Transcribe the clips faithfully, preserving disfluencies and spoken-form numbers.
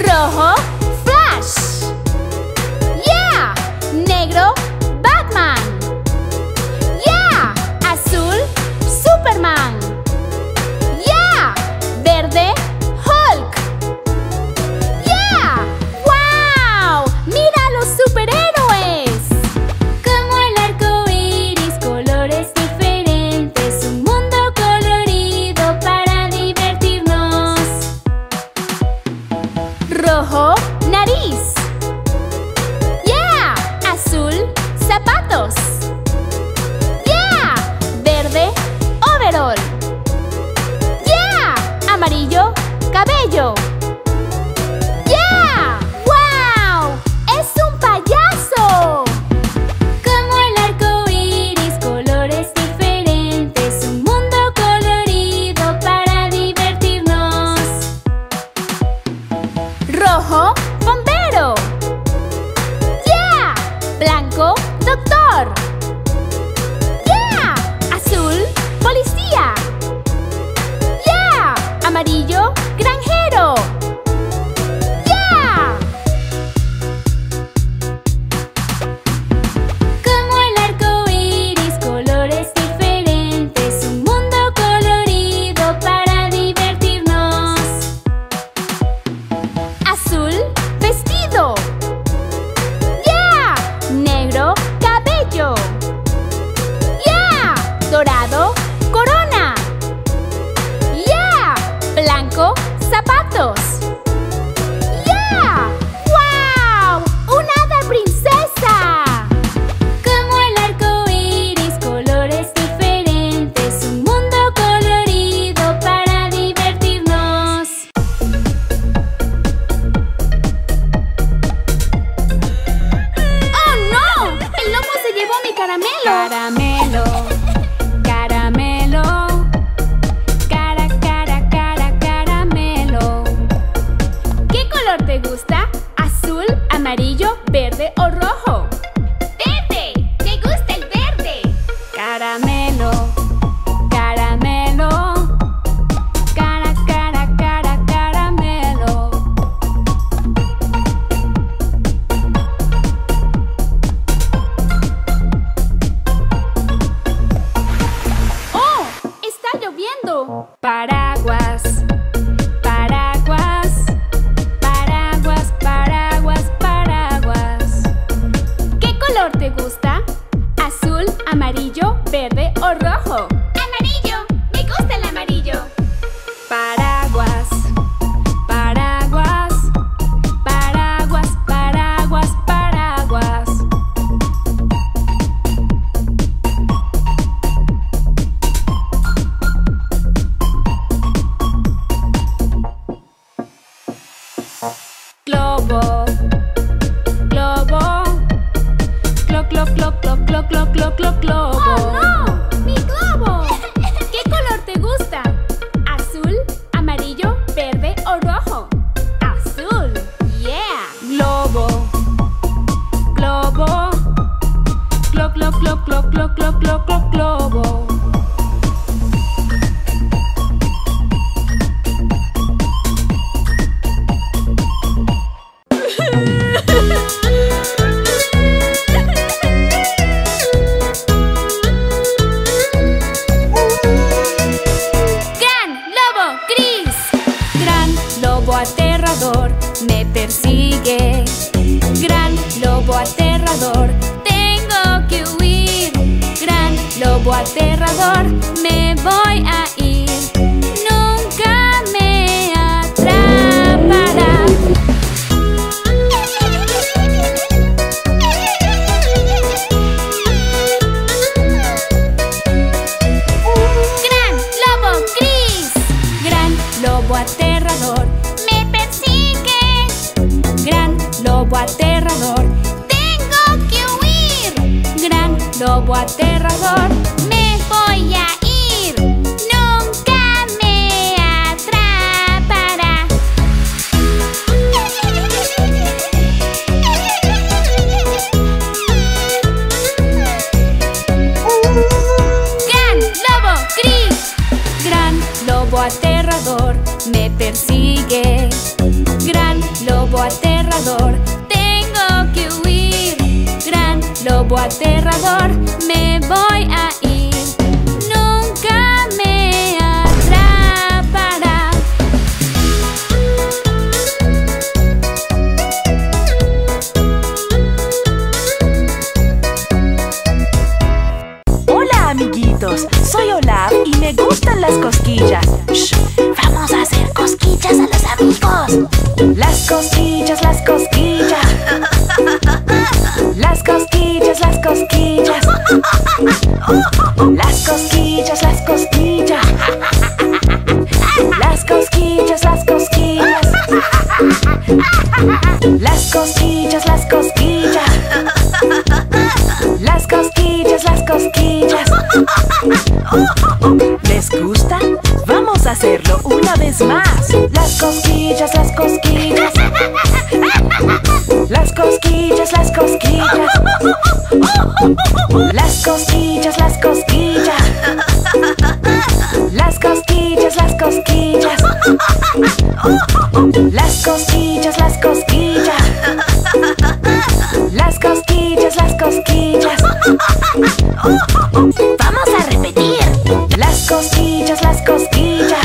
Rojo, Flash. Yeah. Negro, Batman. Yeah. Azul, Superman. Yeah. Verde, Hulk. Yeah. Wow. Mira a los superhéroes. Como el arco iris, colores diferentes, un mundo colorido para divertirnos. Rojo, nariz. Yeah. Azul, zapatos. Yeah. Verde, overall. Yeah. Amarillo, cabello. Yeah. Wow. Es un payaso. Como el arco iris, colores diferentes, un mundo colorido para divertirnos. Rojo, bombero. Yeah. Blanco, doctor. Yeah. Azul, policía. Yeah. Amarillo, granjero. Yeah. Como el arco iris, colores diferentes, un mundo colorido para divertirnos. Azul, vestido. Yeah. Negro, cabello. Yeah. Dorado, corona. Yeah. Blanco, zapatos. Yeah. Wow. Una hada princesa. Como el arco iris, colores diferentes, un mundo colorido para divertirnos. ¡Oh, no! ¡El lobo se llevó mi caramelo! Caramelo, caramelo, cara, cara, cara, caramelo. ¿Qué color te gusta? ¿Azul, amarillo, verde o rojo? ¡Verde! ¡Me gusta el verde! Caramelo, caramelo, cara, cara, cara, caramelo. ¡Oh! ¡Está lloviendo! Paraguas, paraguas, paraguas, paraguas, paraguas. ¿Qué color te gusta? ¿Azul, amarillo, verde o rojo? ¡Amarillo! ¡Me gusta el amarillo! Paraguas, paraguas, paraguas, paraguas, paraguas. Globo, globo, clo, clo, clo, clo, clo, clo, clo, clo, globo. ¡Oh, no! ¡Mi globo! ¿Qué color te gusta? ¿Azul, amarillo, verde o rojo? Azul. Yeah. Globo, globo, clo, clo, clo, clo, clo, clo, clo, clo, globo. Gran lobo gris. Gran lobo aterrador me persigue. Gran lobo aterrador, tengo que huir. Gran lobo aterrador, me voy a ir. Nunca me atrapará. Gran lobo gris. Gran lobo aterrador, me persigue. Gran lobo aterrador, tengo que huir. Gran lobo aterrador, me voy a ir. Nunca me atrapará. Gran lobo gris. Gran lobo aterrador me persigue. Gran lobo aterrador, me voy a ir. Nunca me atrapará. Hola, amiguitos. Soy Olaf y me gustan las cosquillas. Shh, vamos a hacer cosquillas a los amigos. Las cosquillas, las cosquillas. Las cosquillas, las cosquillas. Las cosquillas, las cosquillas. Las cosquillas, las cosquillas. Las cosquillas, las cosquillas. Las cosquillas, las cosquillas. ¿Les gusta? Vamos a hacerlo una vez más. Las cosquillas, las cosquillas. Las cosquillas, las cosquillas. Las cosquillas, las cosquillas. Las cosquillas, las cosquillas. Las cosquillas, las cosquillas. Las cosquillas, las cosquillas. Vamos a repetir. Las cosquillas, las cosquillas.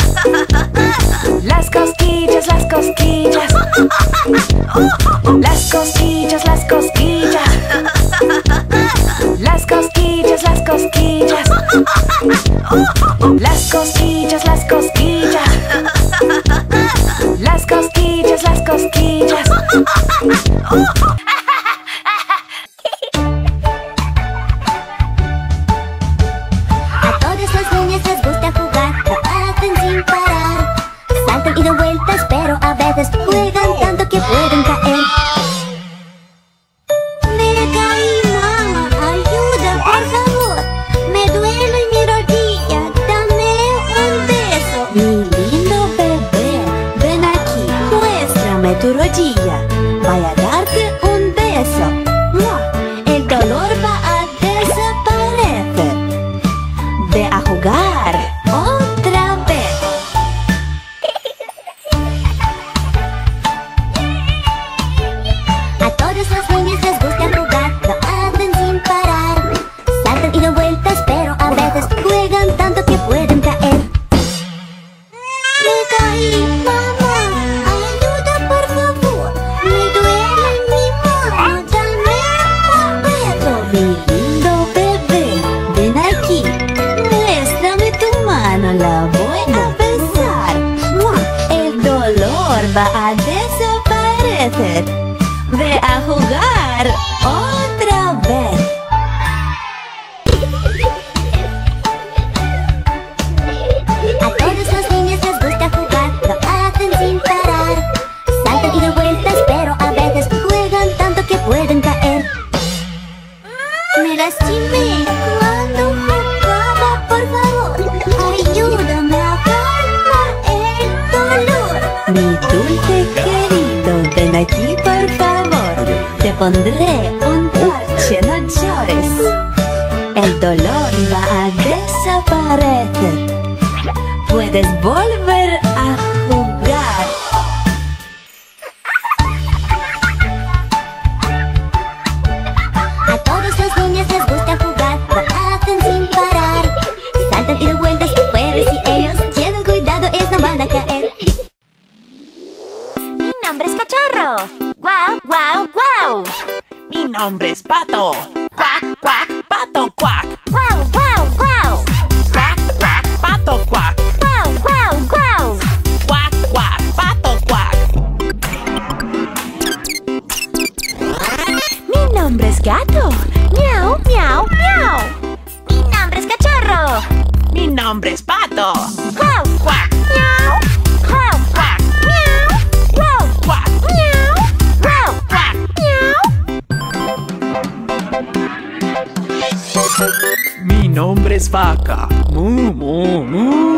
Las cosquillas, las cosquillas. Las cosquillas, las cosquillas. Las cosquillas, las cosquillas. Las cosquillas, las cosquillas. Las cosquillas, las cosquillas. A todas las niñas les gusta jugar, lo hacen sin parar. Saltan y dan vueltas, pero a veces juegan tanto que pueden caer. Me caí, mamá, ayuda, por favor. Me duele mi rodilla, dame un beso. Mi lindo bebé, ven aquí, muéstrame tu rodilla. Voy a darte un beso. ¡Mua! El dolor va a desaparecer. Ve a jugar otra vez. A todas las niñas les gusta jugar, lo hacen sin parar. Saltan y dan vueltas, pero a veces juegan tanto que pueden caer. Me caí, mamá, ayuda por favor. Me duele mi mano, dame un beso. Mi lindo bebé, ven aquí, muéstrame tu mano, la voy a besar. ¡Mua! El dolor va a desaparecer. Ve a jugar otra vez. A todas las niñas les gusta jugar, lo hacen sin parar. Saltan y dan vueltas, pero a veces juegan tanto que pueden caer. Me lastimé cuando jugaba, por favor, ayúdame a calmar el dolor. Mi dulce querido, ven aquí por favor. Te pondré un parche, no llores. El dolor va a desaparecer. Puedes volver a jugar. A todas las niñas les gusta jugar, lo hacen sin parar. Saltan y dan vueltas, pero si ellos tienen cuidado, ellos no van a caer. Mi nombre es Cachorro. ¡Guau, guau, guau! Mi nombre es Pato. Cuac, cuac, pato, cuac. ¡Guau, guau, guau! Cuac, cuac, pato, cuac. ¡Guau, guau, guau! Cuac, cuac, pato, cuac. Mi nombre es Gato. ¡Miau, miau, miau! Mi nombre es Cachorro. Mi nombre es Pato. ¡Guau, Cuac, miau! ¡Guau, cuac, miau! ¡Guau, cuac, miau! ¡Guau, cuac. miau! Mi nombre es Vaca. Mu, mu, mu.